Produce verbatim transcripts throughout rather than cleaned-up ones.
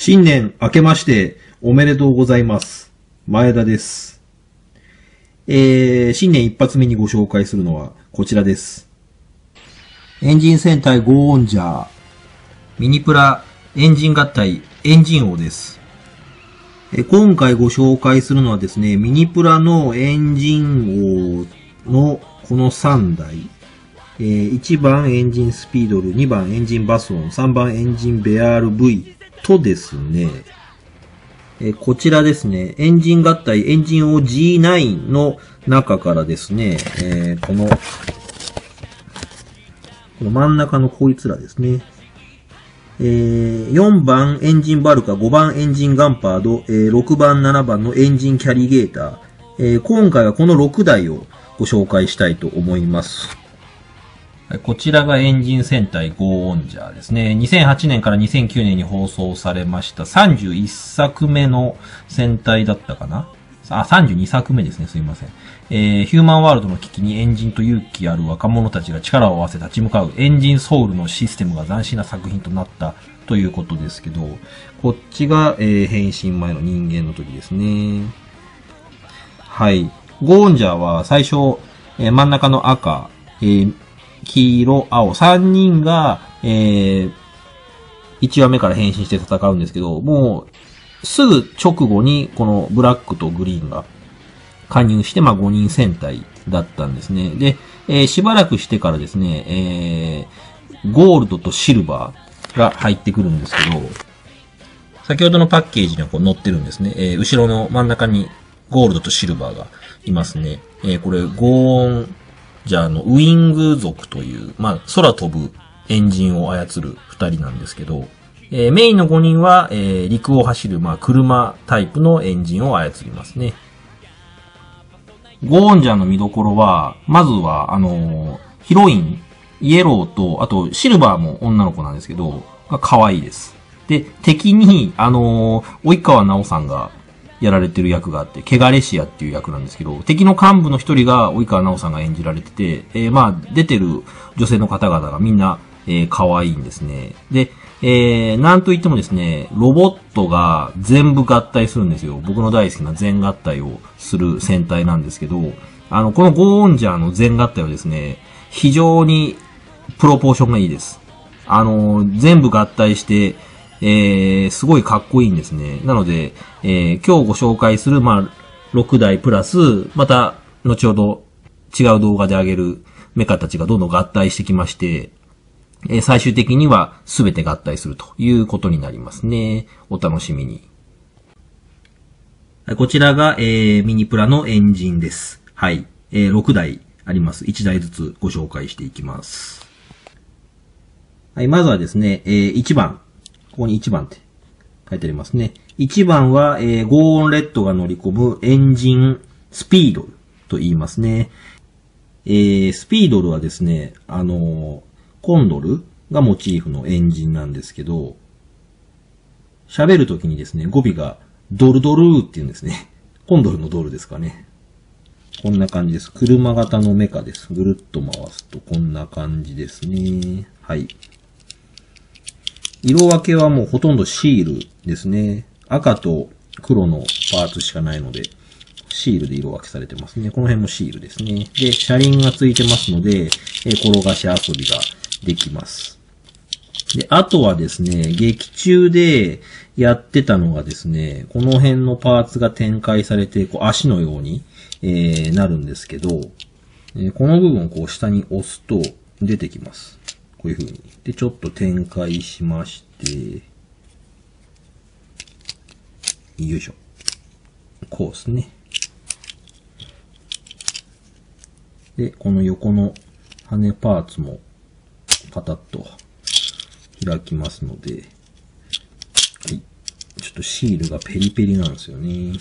新年明けましておめでとうございます。前田です。えー、新年一発目にご紹介するのはこちらです。エンジン戦隊ゴーオンジャー、ミニプラエンジン合体エンジン王です。え今回ご紹介するのはですね、ミニプラのエンジン王のこのさんだい。えー、いちばんエンジンスピードル、にばんエンジンバスオン、さんばんエンジンベアール V とですね、えー、こちらですね、エンジン合体エンジン王 ジーナイン の中からですね、えー、この、この真ん中のこいつらですね、えー、よんばんエンジンバルカ、ごばんエンジンガンパード、えー、ろくばん、ななばんのエンジンキャリゲーター、えー、今回はこのろくだいをご紹介したいと思います。こちらがエンジン戦隊ゴーオンジャーですね。にせんはちねんからにせんきゅうねんに放送されましたさんじゅういっさくめの戦隊だったかなあ、さんじゅうにさくめですね。すいません。えー、ヒューマンワールドの危機にエンジンと勇気ある若者たちが力を合わせ立ち向かうエンジンソウルのシステムが斬新な作品となったということですけど、こっちが、えー、変身前の人間の時ですね。はい。ゴーオンジャーは最初、えー、真ん中の赤、えー黄色、青、さんにんが、えー、いちわめから変身して戦うんですけど、もう、すぐ直後に、このブラックとグリーンが加入して、まあごにん戦隊だったんですね。で、えー、しばらくしてからですね、えー、ゴールドとシルバーが入ってくるんですけど、先ほどのパッケージにはこう載ってるんですね。えー、後ろの真ん中にゴールドとシルバーがいますね。えー、これ、ゴーン、じゃあ、あの、ウィング族という、まあ、空飛ぶエンジンを操る二人なんですけど、えー、メインのごにんは、えー、陸を走る、まあ、車タイプのエンジンを操りますね。ゴーンジャーの見どころは、まずは、あのー、ヒロイン、イエローと、あと、シルバーも女の子なんですけど、が可愛いです。で、敵に、あのー、及川直さんが、やられてる役があって、ケガレシアっていう役なんですけど、敵の幹部の一人が及川直さんが演じられてて、えー、まあ、出てる女性の方々がみんな、えー、可愛いんですね。で、えー、なんと言ってもですね、ロボットが全部合体するんですよ。僕の大好きな全合体をする戦隊なんですけど、あの、このゴーオンジャーの全合体はですね、非常にプロポーションがいいです。あの、全部合体して、えー、すごいかっこいいんですね。なので、えー、今日ご紹介する、まあ、ろくだいプラス、また、後ほど違う動画で上げるメカたちがどんどん合体してきまして、えー、最終的には全て合体するということになりますね。お楽しみに。こちらが、えー、ミニプラのエンジンです。はい。えー、ろくだいあります。いちだいずつご紹介していきます。はい、まずはですね、えー、いちばん。ここにいちばんって書いてありますね。いちばんは、えー、ゴーオンレッドが乗り込むエンジンスピードルと言いますね。えー、スピードルはですね、あのー、コンドルがモチーフのエンジンなんですけど、喋るときにですね、語尾がドルドルーって言うんですね。コンドルのドルですかね。こんな感じです。車型のメカです。ぐるっと回すとこんな感じですね。はい。色分けはもうほとんどシールですね。赤と黒のパーツしかないので、シールで色分けされてますね。この辺もシールですね。で、車輪がついてますので、え転がし遊びができます。で、あとはですね、劇中でやってたのがですね、この辺のパーツが展開されて、こう足のように、えー、なるんですけど、えー、この部分をこう下に押すと出てきます。こういう風に。で、ちょっと展開しまして、よいしょ。こうですね。で、この横の羽パーツもパタッと開きますので、はい。ちょっとシールがペリペリなんですよね。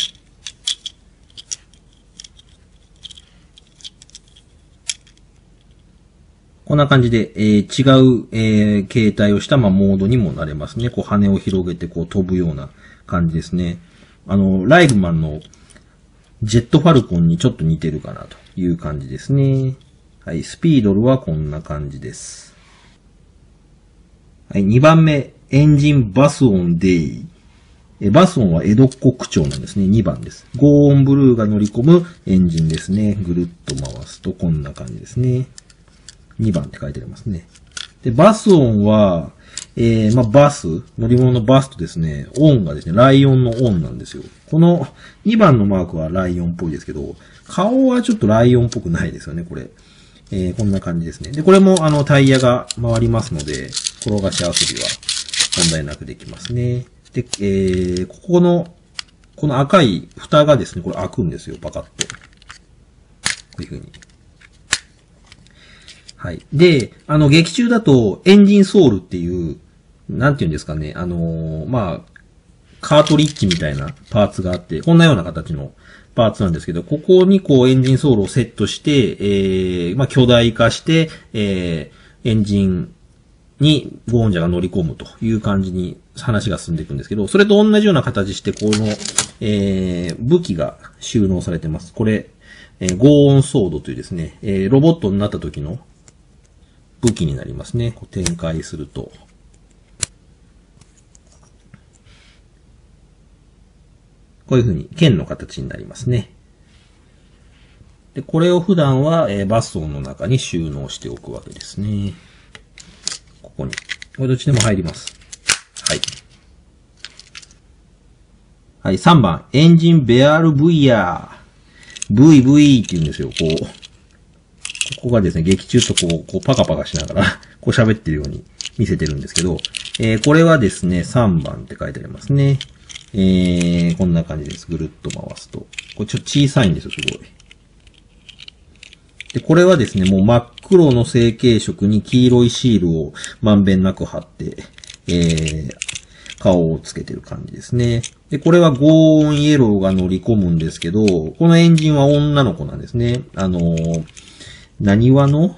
こんな感じで、えー、違う、えー、形態をした、まあ、モードにもなれますね。こう、羽を広げて、こう、飛ぶような感じですね。あの、ライブマンのジェットファルコンにちょっと似てるかなという感じですね。はい、スピードルはこんな感じです。はい、にばんめ、エンジンバスオンデイ。 えバス音は江戸っ子口調なんですね。にばんです。ゴーンブルーが乗り込むエンジンですね。ぐるっと回すとこんな感じですね。にばんって書いてありますね。で、バス音は、えー、まあ、バス、乗り物のバスとですね、音がですね、ライオンの音なんですよ。このにばんのマークはライオンっぽいですけど、顔はちょっとライオンっぽくないですよね、これ。えー、こんな感じですね。で、これもあのタイヤが回りますので、転がし遊びは問題なくできますね。で、えー、ここの、この赤い蓋がですね、これ開くんですよ、パカッと。こういう風に。はい。で、あの、劇中だと、エンジンソールっていう、なんていうんですかね、あのー、まあ、カートリッジみたいなパーツがあって、こんなような形のパーツなんですけど、ここにこうエンジンソールをセットして、えー、まあ、巨大化して、えー、エンジンにゴーンジャが乗り込むという感じに話が進んでいくんですけど、それと同じような形して、この、えー、武器が収納されてます。これ、えー、ゴーンソードというですね、えー、ロボットになった時の武器になりますね。こう展開すると。こういう風に剣の形になりますね。で、これを普段は、えー、バストンの中に収納しておくわけですね。ここに。これどっちでも入ります。はい。はい、さんばん。エンジンベアルブイヤー。ブイブイって言うんですよ。こう。ここがですね、劇中とこう、こうパカパカしながら、こう喋ってるように見せてるんですけど、えー、これはですね、さんばんって書いてありますね。えー、こんな感じです。ぐるっと回すと。これちょっと小さいんですよ、すごい。で、これはですね、もう真っ黒の成型色に黄色いシールをまんべんなく貼って、えー、顔をつけてる感じですね。で、これはゴーンイエローが乗り込むんですけど、このエンジンは女の子なんですね。あのー、何話の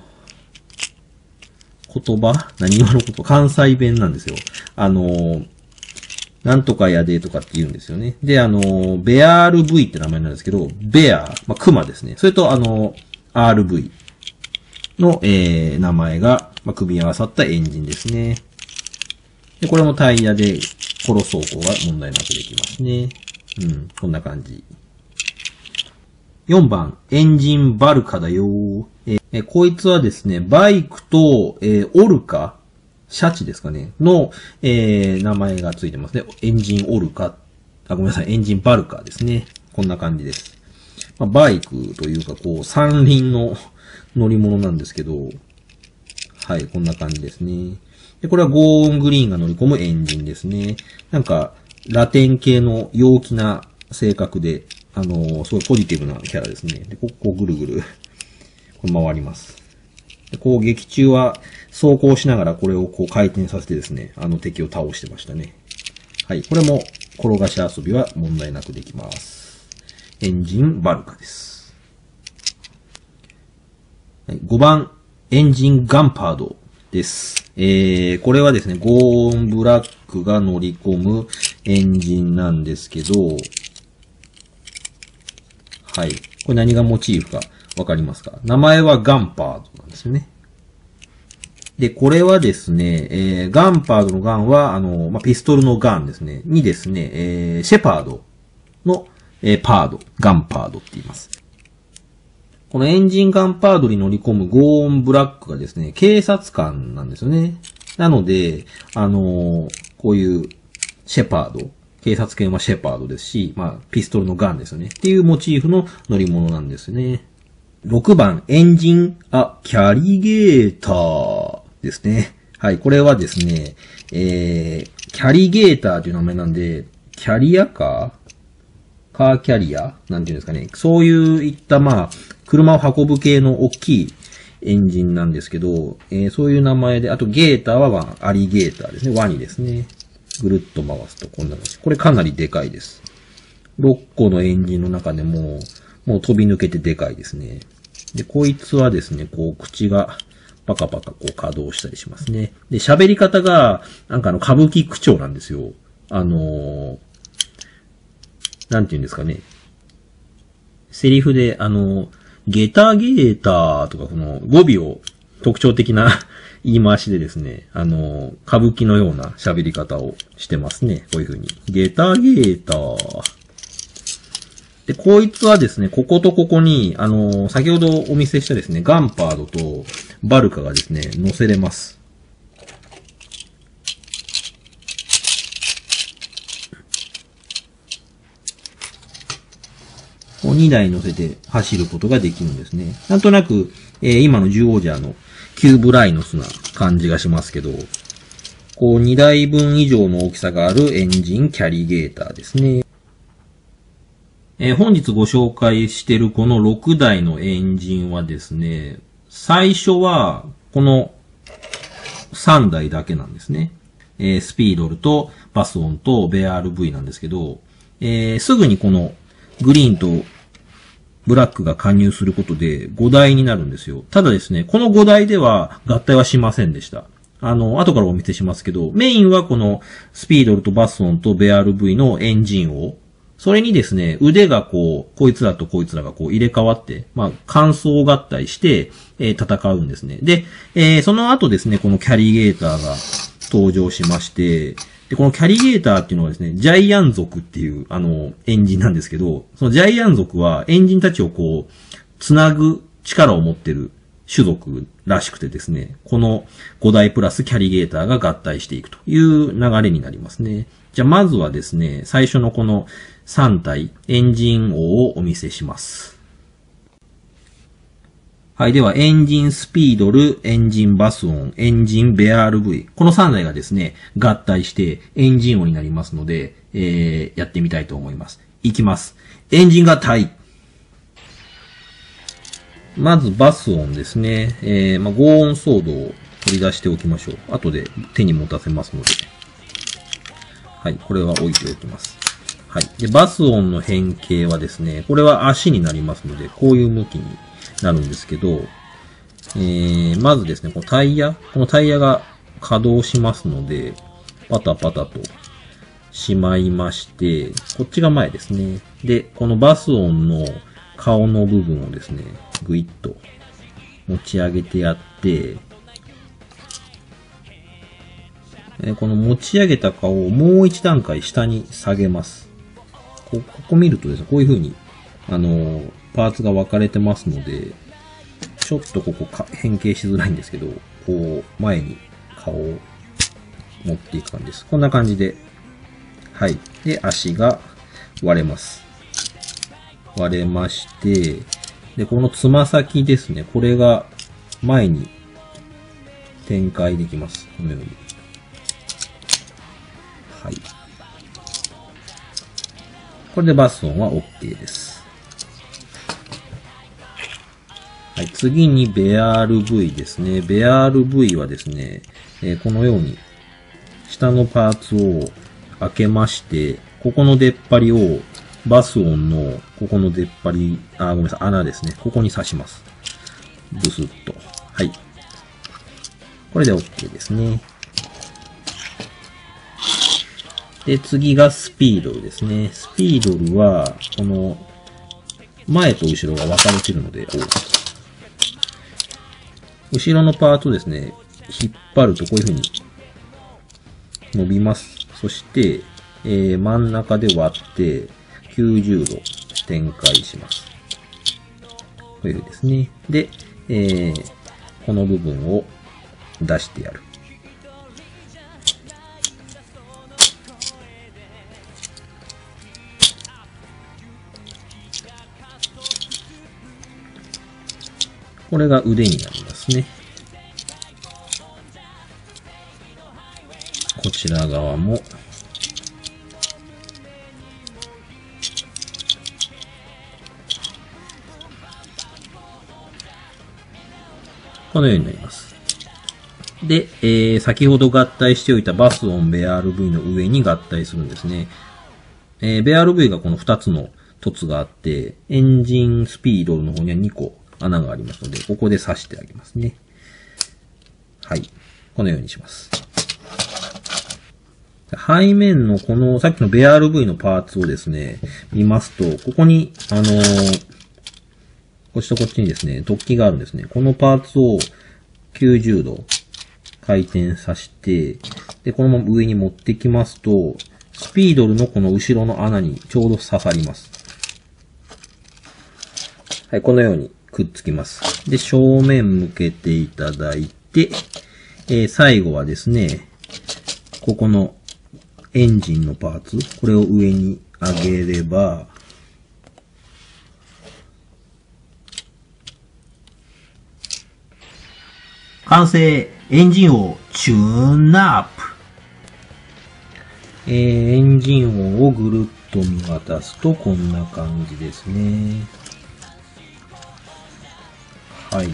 言葉何話のこと、関西弁なんですよ。あのー、なんとかやでとかって言うんですよね。で、あのー、ベアールブイ って名前なんですけど、ベアー、まあ、クマですね。それとあのー、アールブイ の、えー、名前が、まあ、組み合わさったエンジンですね。で、これもタイヤで、コロ走行が問題なくできますね。うん、こんな感じ。よんばん、エンジンバルカだよー。えー、こいつはですね、バイクと、えー、オルカ、シャチですかね、の、えー、名前がついてますね。エンジンオルカ、あ、ごめんなさい、エンジンバルカですね。こんな感じです。まあ、バイクというか、こう、三輪の乗り物なんですけど、はい、こんな感じですね。で、これはゴーングリーンが乗り込むエンジンですね。なんか、ラテン系の陽気な性格で、あのー、すごいポジティブなキャラですね。で、ここぐるぐる、これ回ります。で、こう劇中は走行しながらこれをこう回転させてですね、あの敵を倒してましたね。はい、これも転がし遊びは問題なくできます。エンジンバルカです。はい、ごばん、エンジンガンパードです。えー、これはですね、ゴーンブラックが乗り込むエンジンなんですけど、はい。これ何がモチーフかわかりますか？名前はガンパードなんですよね。で、これはですね、えー、ガンパードのガンは、あの、まあ、ピストルのガンですね。にですね、えー、シェパードの、えー、パード、ガンパードって言います。このエンジンガンパードに乗り込むゴーンブラックがですね、警察官なんですよね。なので、あのー、こういうシェパード、警察犬はシェパードですし、まあ、ピストルのガンですよね。っていうモチーフの乗り物なんですね。ろくばん、エンジン、あ、キャリゲーターですね。はい、これはですね、えー、キャリゲーターという名前なんで、キャリアカーカーキャリアなんていうんですかね。そういういった、まあ、車を運ぶ系の大きいエンジンなんですけど、えー、そういう名前で、あとゲーターは、まあ、アリゲーターですね。ワニですね。ぐるっと回すとこんな感じ。これかなりでかいです。ろっこのエンジンの中でも、もう飛び抜けてでかいですね。で、こいつはですね、こう、口がパカパカこう稼働したりしますね。で、喋り方が、なんかあの、歌舞伎口調なんですよ。あのー、なんて言うんですかね。セリフで、あの、ゲタゲーターとか、この語尾を特徴的な言い回しでですね、あの、歌舞伎のような喋り方をしてますね。こういう風に。ゲタゲーター。で、こいつはですね、こことここに、あの、先ほどお見せしたですね、ガンパードとバルカがですね、乗せれます。にだい乗せて走ることができるんですね。なんとなく、えー、今のじゅうオージャーのキューブライノスな感じがしますけど、こうにだいぶん以上の大きさがあるエンジンキャリゲーターですね。えー、本日ご紹介しているこのろくだいのエンジンはですね、最初はこのさんだいだけなんですね。えー、スピードルとバスオンとベアールブイ なんですけど、えー、すぐにこのグリーンとブラックが加入することでごだいになるんですよ。ただですね、このごだいでは合体はしませんでした。あの、後からお見せしますけど、メインはこのスピードルとバスオンとベアールブイ のエンジンを、それにですね、腕がこう、こいつらとこいつらがこう入れ替わって、まあ、乾燥合体して、えー、戦うんですね。で、えー、その後ですね、このキャリゲーターが登場しまして、で、このキャリゲーターっていうのはですね、ジャイアン族っていう、あの、エンジンなんですけど、そのジャイアン族はエンジンたちをこう、つなぐ力を持ってる種族らしくてですね、このごだいプラスキャリゲーターが合体していくという流れになりますね。じゃあまずはですね、最初のこのさんたいエンジン王をお見せします。はい。では、エンジンスピードル、エンジンバスオン、エンジンベアールブイ。このさんだいがですね、合体してエンジン王になりますので、えー、やってみたいと思います。いきます。エンジン合体。まずバスオンですね。えー、まあ、ゴーオンソードを取り出しておきましょう。後で手に持たせますので。はい。これは置いておきます。はい。で、バスオンの変形はですね、これは足になりますので、こういう向きになるんですけど、えー、まずですね、このタイヤ、このタイヤが稼働しますので、パタパタとしまいまして、こっちが前ですね。で、このバスオンの顔の部分をですね、ぐいっと持ち上げてやって、この持ち上げた顔をもう一段階下に下げます。こ, ここ見るとですね、こういう風に、あの、パーツが分かれてますので、ちょっとここか変形しづらいんですけど、こう、前に顔を持っていく感じです。こんな感じで、はい。で、足が割れます。割れまして、で、このつま先ですね、これが前に展開できます。このように。はい。これでバスオンは OK です。はい、次にベアールブイ ですね。ベアールブイ はですね、えー、このように下のパーツを開けまして、ここの出っ張りをバスオンのここの出っ張り、あ、ごめんなさい、穴ですね。ここに刺します。ブスッと。はい。これで OK ですね。で、次がスピードルですね。スピードルは、この前と後ろが分かれてるので、後ろのパーツをですね、引っ張るとこういう風に伸びます。そして、えー、真ん中で割ってきゅうじゅうど展開します。こういう風ですね。で、えー、この部分を出してやる。これが腕になりますね。こちら側もこのようになります。で、えー、先ほど合体しておいたバスオンベアールブイの上に合体するんですね。えー、ベアールブイがこのふたつの凸があって、エンジンスピードの方にはにこ穴がありますので、ここで刺してあげますね。はい。このようにします。背面のこの、さっきのベアールブイのパーツをですね、見ますと、ここに、あのー、こっちとこっちにですね、突起があるんですね。このパーツをきゅうじゅうど回転させて、で、このまま上に持ってきますと、スピードルのこの後ろの穴にちょうど刺さります。はい、このようにくっつきます。で、正面向けていただいて、えー、最後はですね、ここのエンジンのパーツ、これを上に上げれば、完成。エンジンをチューンアップ。えー、エンジン音をぐるっと見渡すとこんな感じですね。はい。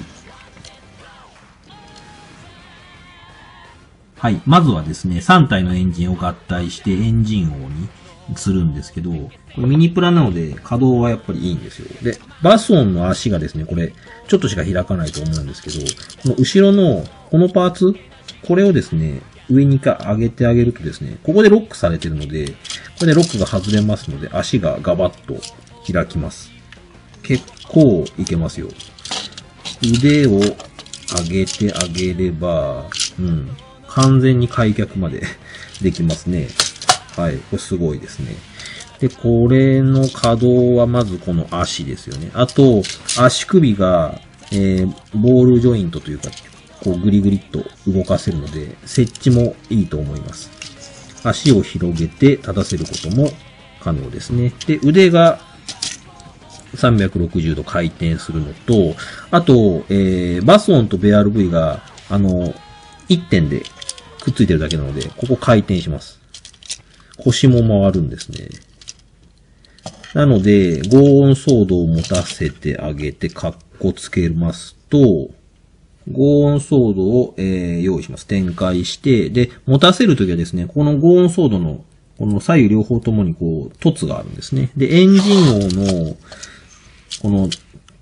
はい。まずはですね、さん体のエンジンを合体してエンジン音にするんですけど、これミニプラなので稼働はやっぱりいいんですよ。で、バス音の足がですね、これ、ちょっとしか開かないと思うんですけど、この後ろのこのパーツ、これをですね、上にか上げてあげるとですね、ここでロックされてるので、これでロックが外れますので、足がガバッと開きます。結構いけますよ。腕を上げてあげれば、うん、完全に開脚までできますね。はい、これすごいですね。で、これの稼働はまずこの足ですよね。あと、足首が、えー、ボールジョイントというか、こうグリグリっと動かせるので、設置もいいと思います。足を広げて立たせることも可能ですね。で、腕がさんびゃくろくじゅうど回転するのと、あと、えー、バスオンとベアールブイが、あの、いってんでくっついてるだけなので、ここ回転します。腰も回るんですね。なので、ゴー音ソードを持たせてあげて、カッコつけますと、ゴー音ソードを、えー、用意します。展開して、で、持たせるときはですね、このゴー音ソードの、この左右両方ともにこう、凸があるんですね。で、エンジン音の、この、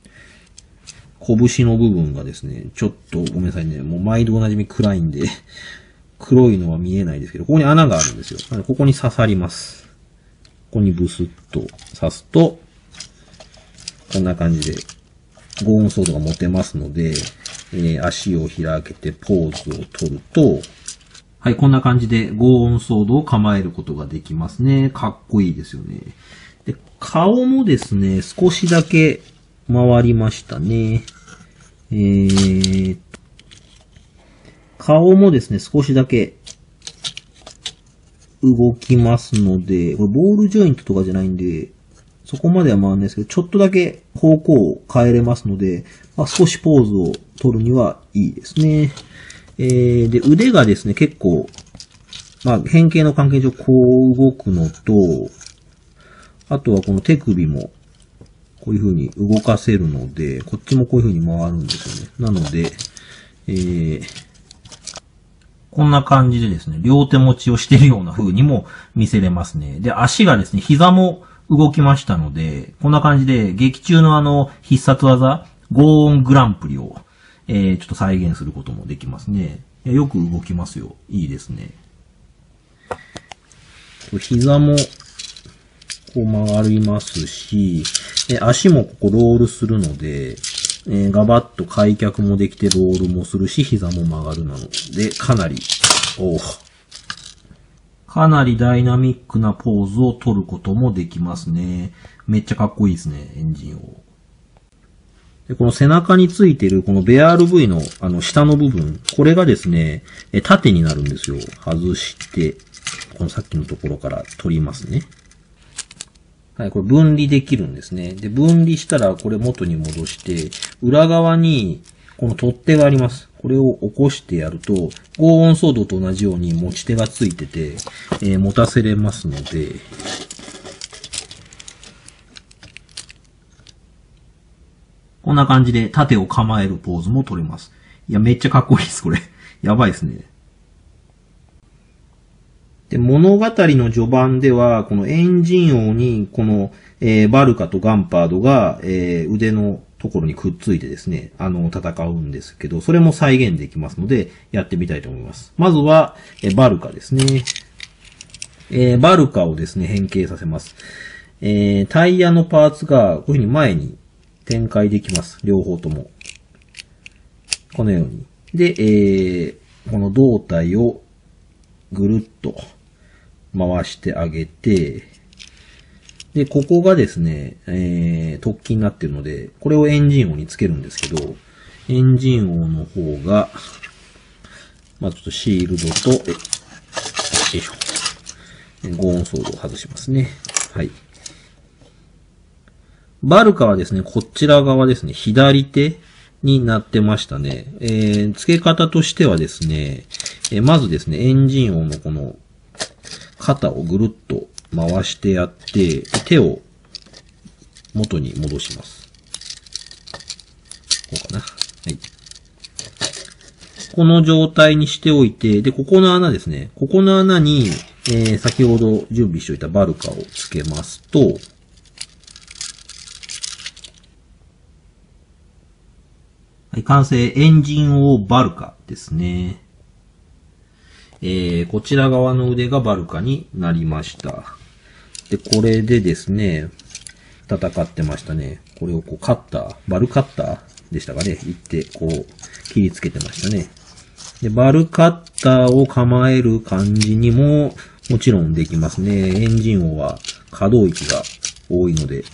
拳の部分がですね、ちょっとごめんなさいね、もう毎度おなじみ暗いんで、黒いのは見えないですけど、ここに穴があるんですよ。なのでここに刺さります。ここにブスッと刺すと、こんな感じで、ゴー音ソードが持てますので、えー、足を開けてポーズを取ると、はい、こんな感じでゴー音ソードを構えることができますね。かっこいいですよね。で、顔もですね、少しだけ回りましたね。えー、顔もですね、少しだけ動きますので、これボールジョイントとかじゃないんで、そこまでは回らないですけど、ちょっとだけ方向を変えれますので、まあ、少しポーズを取るにはいいですね。えー、で、腕がですね、結構、まあ、変形の関係上こう動くのと、あとはこの手首も、こういう風に動かせるので、こっちもこういう風に回るんですよね。なので、えー、こんな感じでですね、両手持ちをしているような風にも見せれますね。で、足がですね、膝も動きましたので、こんな感じで劇中のあの必殺技、ゴーングランプリを、えー、ちょっと再現することもできますね。いや、よく動きますよ。いいですね。膝もこう曲がりますし、足もここロールするので、えー、ガバッと開脚もできてロールもするし、膝も曲がるなので、かなり、おかなりダイナミックなポーズを取ることもできますね。めっちゃかっこいいですね、エンジンを。で、この背中についているこのベアールブイのあの下の部分、これがですね、縦になるんですよ。外して、このさっきのところから取りますね。はい、これ分離できるんですね。で、分離したらこれ元に戻して、裏側にこの取っ手があります。これを起こしてやると、ゴー音ソードと同じように持ち手がついてて、えー、持たせれますので、こんな感じで縦を構えるポーズも取れます。いや、めっちゃかっこいいです、これ。やばいですね。で、物語の序盤では、このエンジン音に、この、えー、バルカとガンパードが、えー、腕のところにくっついてですね、あの、戦うんですけど、それも再現できますので、やってみたいと思います。まずは、えー、バルカですね。えー、バルカをですね、変形させます。えー、タイヤのパーツが、こういうふうに前に展開できます。両方とも。このように。で、えー、 この胴体をぐるっと回してあげて、で、ここがですね、えー、突起になってるので、これをエンジン音につけるんですけど、エンジン音の方が、まあ、ちょっとシールドと、え、よいしょ。ゴーンソードを外しますね。はい。バルカはですね、こちら側ですね、左手になってましたね。えー、付け方としてはですね、えー、まずですね、エンジン音のこの肩をぐるっと回してやって、手を元に戻します。こうかな。はい。この状態にしておいて、で、ここの穴ですね。ここの穴に、えー、先ほど準備しておいたバルカをつけますと、はい、完成、エンジンオーバルカですね。えー、こちら側の腕がバルカになりました。で、これでですね、戦ってましたね。これをこうカッター、バルカッターでしたかね。言って、こう、切りつけてましたね。で、バルカッターを構える感じにも、もちろんできますね。エンジン音は可動域が多いので。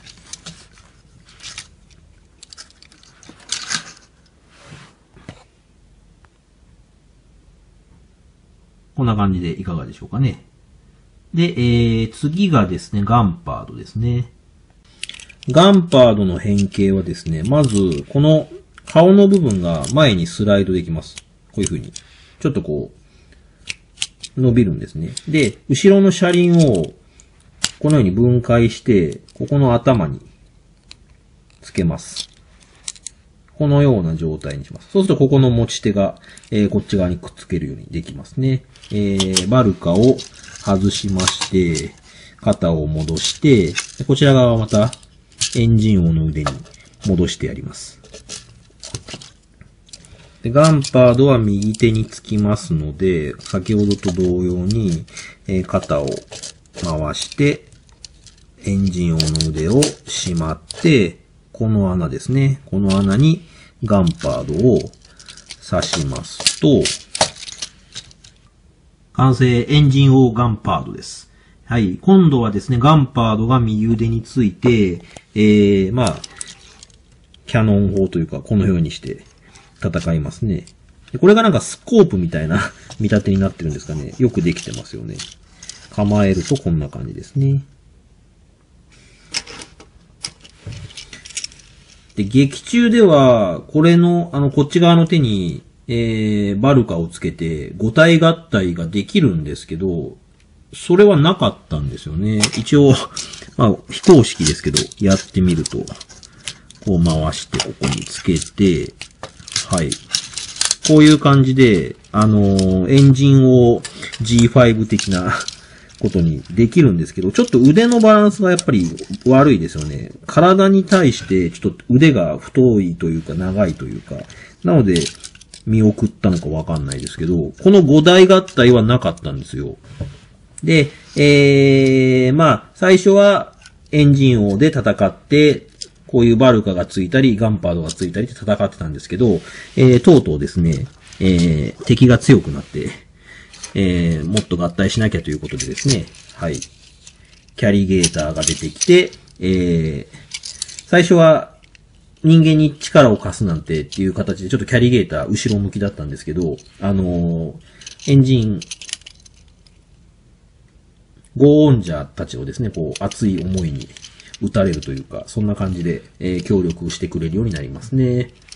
こんな感じでいかがでしょうかね。で、えー、次がですね、ガンパードですね。ガンパードの変形はですね、まず、この顔の部分が前にスライドできます。こういう風に。ちょっとこう、伸びるんですね。で、後ろの車輪を、このように分解して、ここの頭につけます。このような状態にします。そうすると、ここの持ち手が、えー、こっち側にくっつけるようにできますね。えー、バルカを外しまして、肩を戻して、こちら側はまた、エンジン音の腕に戻してやります。で、ガンパードは右手につきますので、先ほどと同様に、えー、肩を回して、エンジン音の腕をしまって、この穴ですね。この穴にガンパードを刺しますと、完成、エンジン音ガンパードです。はい。今度はですね、ガンパードが右腕について、えー、まあ、キャノン砲というか、このようにして戦いますね。でこれがなんかスコープみたいな見立てになってるんですかね。よくできてますよね。構えるとこんな感じですね。で、劇中では、これの、あの、こっち側の手に、えー、バルカをつけて、五体合体ができるんですけど、それはなかったんですよね。一応、まあ、非公式ですけど、やってみると、こう回して、ここにつけて、はい。こういう感じで、あのー、エンジンを ジーファイブ 的なことにできるんですけど、ちょっと腕のバランスがやっぱり悪いですよね。体に対してちょっと腕が太いというか長いというか、なので見送ったのかわかんないですけど、この五大合体はなかったんですよ。で、えー、まあ、最初はエンジン王で戦って、こういうバルカがついたり、ガンパードがついたりって戦ってたんですけど、えー、とうとうですね、えー、敵が強くなって、えー、もっと合体しなきゃということでですね、はい。キャリゲーターが出てきて、えー、最初は人間に力を貸すなんてっていう形でちょっとキャリゲーター後ろ向きだったんですけど、あのー、エンジン、ゴーオンジャーたちをですね、こう、熱い思いに打たれるというか、そんな感じで、えー、協力してくれるようになりますね。